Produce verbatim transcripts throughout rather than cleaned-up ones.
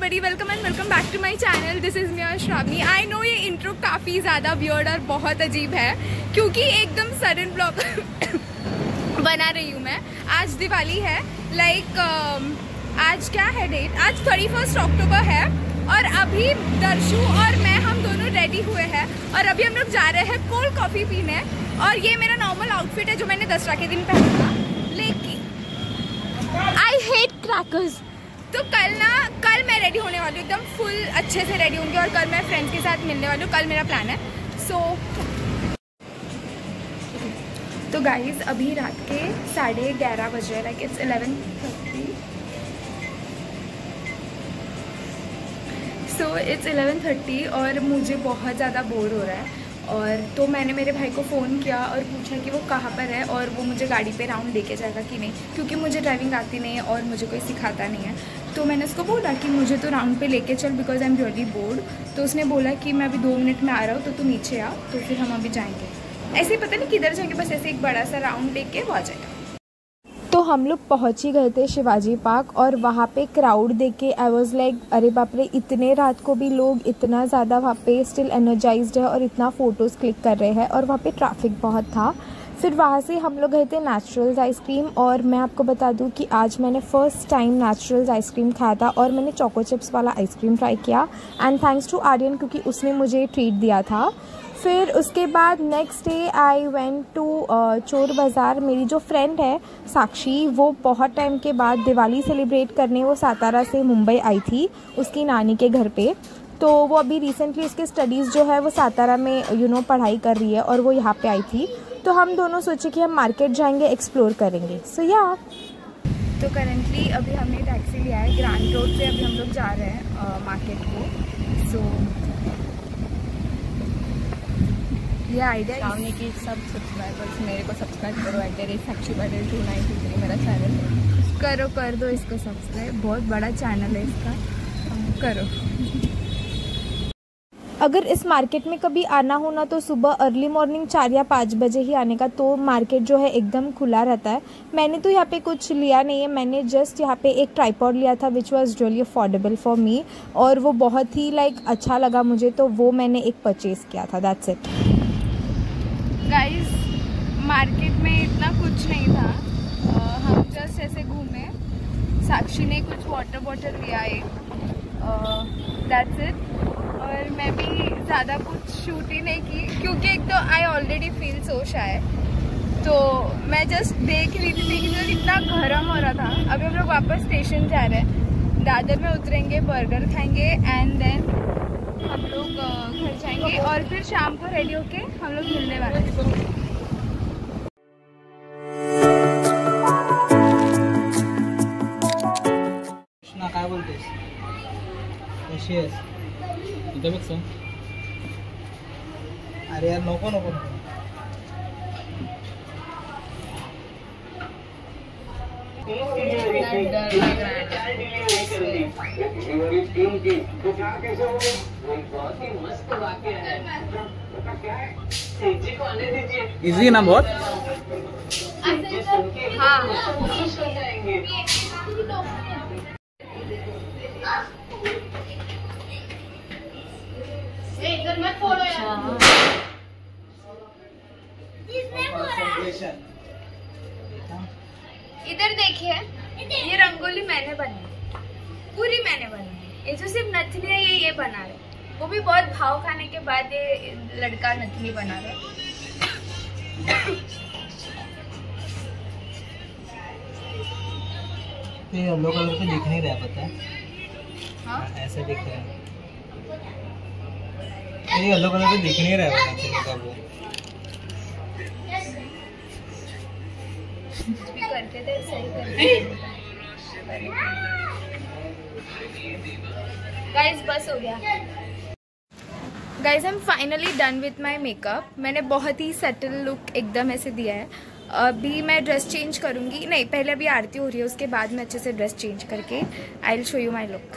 Everybody, welcome and welcome back to my channel. This is me Shravani. I know ये intro काफ़ी ज़्यादा weird और बहुत अजीब है क्योंकि एकदम सडन ब्लॉग बना रही हूँ मैं। आज दिवाली है, लाइक like, uh, आज क्या है डेट? आज थर्टी फर्स्ट अक्टूबर है और अभी दर्शु और मैं हम दोनों रेडी हुए हैं और अभी हम लोग जा रहे हैं कोल्ड कॉफ़ी पीने। और ये मेरा नॉर्मल आउटफिट है जो मैंने दसरा के दिन पहना था, लेकिन आई हेट क्रैकर्स। तो कल ना कल मैं रेडी होने वाली हूँ, एकदम फुल अच्छे से रेडी होंगी और कल मैं फ्रेंड्स के साथ मिलने वाली हूँ। कल मेरा प्लान है। सो so, तो गाइज अभी रात के साढ़े ग्यारह बज रहे, like it's eleven thirty. So it's eleven thirty और मुझे बहुत ज़्यादा बोर हो रहा है। और तो मैंने मेरे भाई को फ़ोन किया और पूछा कि वो कहाँ पर है और वो मुझे गाड़ी पे राउंड लेके जाएगा कि नहीं, क्योंकि मुझे ड्राइविंग आती नहीं है और मुझे कोई सिखाता नहीं है। तो मैंने उसको बोला कि मुझे तो राउंड पे लेके चल, because I am really bored. तो उसने बोला कि मैं अभी दो मिनट में आ रहा हूँ, तो तू नीचे आ। तो फिर हम अभी जाएंगे, ऐसे ही पता नहीं किधर जाएंगे, बस ऐसे एक बड़ा सा राउंड लेके वो आ जाएगा। तो हम लोग पहुंच ही गए थे शिवाजी पार्क और वहाँ पे क्राउड देख के आई वाज लाइक अरे बाप रे, इतने रात को भी लोग इतना ज़्यादा वहाँ पे स्टिल एनर्जाइज्ड है और इतना फ़ोटोज़ क्लिक कर रहे हैं। और वहाँ पे ट्रैफिक बहुत था। फिर वहाँ से हम लोग गए थे नेचुरल्स आइसक्रीम। और मैं आपको बता दूँ कि आज मैंने फ़र्स्ट टाइम नेचुरल्स आइसक्रीम खाया था और मैंने चोको चिप्स वाला आइसक्रीम ट्राई किया। एंड थैंक्स टू आर्यन क्योंकि उसने मुझे ट्रीट दिया था। फिर उसके बाद next day I went to Chor Bazaar. मेरी जो फ्रेंड है साक्षी, वो बहुत टाइम के बाद दिवाली सेलिब्रेट करने वो सातारा से मुंबई आई थी उसकी नानी के घर पे। तो वो अभी रिसेंटली उसके स्टडीज़ जो है वो सातारा में यू you नो know, पढ़ाई कर रही है और वो यहाँ पे आई थी। तो हम दोनों सोचे कि हम मार्केट जाएंगे, एक्सप्लोर करेंगे। सो या तो करेंटली अभी हमने टैक्सी लिया है ग्रांड रोड से। अभी हम लोग जा रहे हैं मार्केट को। सो ये आइडिया श्रावणी की सब सब्सक्राइबर्स मेरे को सब्सक्राइब करो। At the rate Sakshi Badal two nine two three मेरा चैनल है, करो कर दो इसको सब्सक्राइब। बहुत बड़ा चैनल है इसका, करो। अगर इस मार्केट में कभी आना हो ना तो सुबह अर्ली मॉर्निंग चार या पाँच बजे ही आने का। तो मार्केट जो है एकदम खुला रहता है। मैंने तो यहाँ पे कुछ लिया नहीं है, मैंने जस्ट यहाँ पे एक ट्राइपॉड लिया था which was really affordable for me और वो बहुत ही लाइक अच्छा लगा मुझे, तो वो मैंने एक परचेज़ किया था। That's it guys. मार्केट में इतना कुछ नहीं था, आ, हम जस्ट ऐसे घूमे। साक्षी ने कुछ वाटर बॉटल लिया एक, दैट्स इट। और मैं भी ज़्यादा कुछ शूट ही नहीं की क्योंकि एक तो आई ऑलरेडी फील सो शाय। तो मैं जस्ट देख रही थी लेकिन जो इतना गर्म हो रहा था। अभी हम लोग वापस स्टेशन जा रहे हैं, दादर में उतरेंगे, बर्गर खाएंगे एंड देन हम लोग घर जाएंगे और फिर शाम को रेडी होके हम लोग मिलने वाले हैं। काय बोलतेस? कशी आहेस? इथे बघ सर. अरे यार नको नको. इजी ना बहुत. हाँ इधर मत फोड़ो यार. इधर देखिए, ये रंगोली मैंने बनाई, पूरी मैंने बनाई। ये जो सिर्फ नथनी है ये ये बना रहे, वो भी बहुत भाव खाने के बाद ये लड़का नथनी बना रहा है। ये येलो कलर पे दिख नहीं रहा, पता है? हाँ ऐसे दिख रहा है। ये येलो कलर पे दिख नहीं रहा है एक्चुअली का वो। भी करते थे सही करते। गाइस बस हो गया। Guys I am finally done with my makeup. मैंने बहुत ही सेटल लुक एकदम ऐसे दिया है। अभी मैं ड्रेस चेंज करूँगी, नहीं पहले अभी आरती हो रही है, उसके बाद मैं अच्छे से ड्रेस चेंज करके I will show you my look.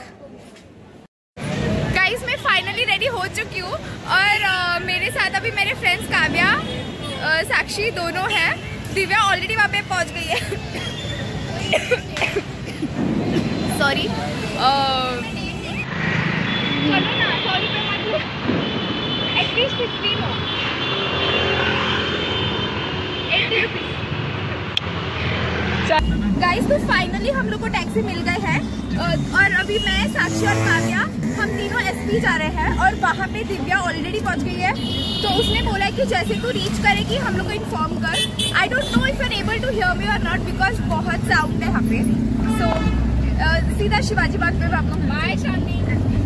Guys मैं फाइनली रेडी हो चुकी हूँ और uh, मेरे साथ अभी मेरे फ्रेंड्स काव्या, uh, साक्षी दोनों हैं। दिव्या ऑलरेडी वहाँ पे पहुँच गई है। सॉरी। चलो ना, सौ रुपये मत लो, एटलीस्ट फिफ्टीन हो, एट्टी रुपीज। गाइस तो फाइनली हम लोग को टैक्सी मिल गए है और अभी मैं, साक्षी और काव्या हम तीनों एसपी जा रहे हैं और वहाँ पे दिव्या ऑलरेडी पहुँच गई है। तो उसने बोला है कि जैसे तू रीच करेगी हम लोग को इन्फॉर्म कर। I don't know if you are able to hear me और नॉट बिकॉज बहुत साउंड है यहाँ पे। सो so, सीधा शिवाजी बाग पे आप लोग बाय शांति।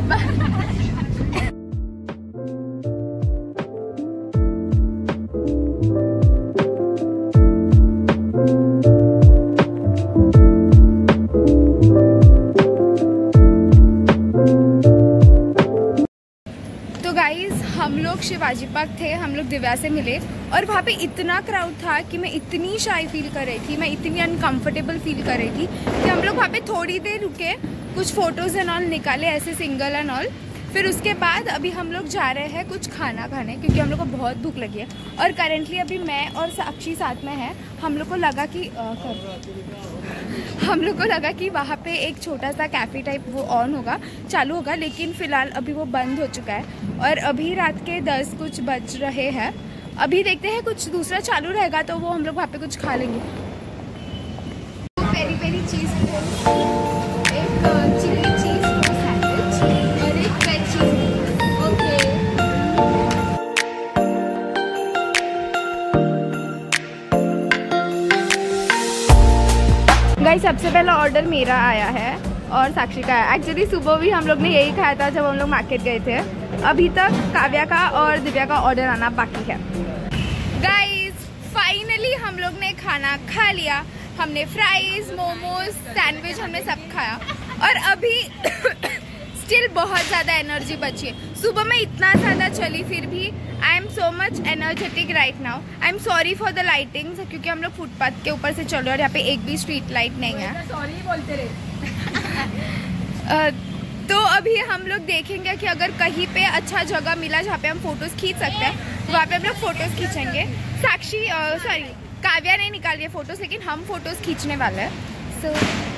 हम लोग शिवाजी पार्क थे, हम लोग दिव्या से मिले और वहाँ पे इतना क्राउड था कि मैं इतनी शाई फील कर रही थी, मैं इतनी अनकंफर्टेबल फील कर रही थी कि हम लोग वहाँ पे थोड़ी देर रुके, कुछ फोटोज एंड ऑल निकाले ऐसे सिंगल एंड ऑल। फिर उसके बाद अभी हम लोग जा रहे हैं कुछ खाना खाने क्योंकि हम लोग को बहुत भूख लगी है। और करेंटली अभी मैं और साक्षी साथ में है। हम लोग को लगा कि आ, हम लोग को लगा कि वहाँ पे एक छोटा सा कैफ़े टाइप वो ऑन होगा, चालू होगा, लेकिन फ़िलहाल अभी वो बंद हो चुका है और अभी रात के दस कुछ बज रहे हैं। अभी देखते हैं कुछ दूसरा चालू रहेगा तो वो हम लोग वहाँ पे कुछ खा लेंगे। पेरी पेरी चीज़, एक चिली चीज़ सैंडविच और एक वेज चीज़। ओके गाइस, सबसे पहला ऑर्डर मेरा आया है और साक्षी का है। एक्चुअली सुबह भी हम लोग ने यही खाया था जब हम लोग मार्केट गए थे। अभी तक काव्या का और दिव्या का ऑर्डर आना बाकी है। गाइस फाइनली हम लोग ने खाना खा लिया। हमने फ्राइज, मोमोज, सैंडविच हमने सब खाया और अभी स्टिल बहुत ज़्यादा एनर्जी बची है। सुबह में इतना ज़्यादा चली फिर भी I am so much energetic right now. I am sorry for the lighting क्योंकि हम लोग फुटपाथ के ऊपर से चल रहे हैं और यहाँ पे एक भी स्ट्रीट लाइट नहीं है। सॉरी बोलते रहे। तो अभी हम लोग देखेंगे कि अगर कहीं पे अच्छा जगह मिला जहाँ पे हम फोटोज़ खींच सकते हैं वहाँ पे हम लोग फोटोज़ खींचेंगे। साक्षी सॉरी काव्या नहीं निकाल रही है फोटोज़, लेकिन हम फोटोज़ खींचने वाले हैं। सो so,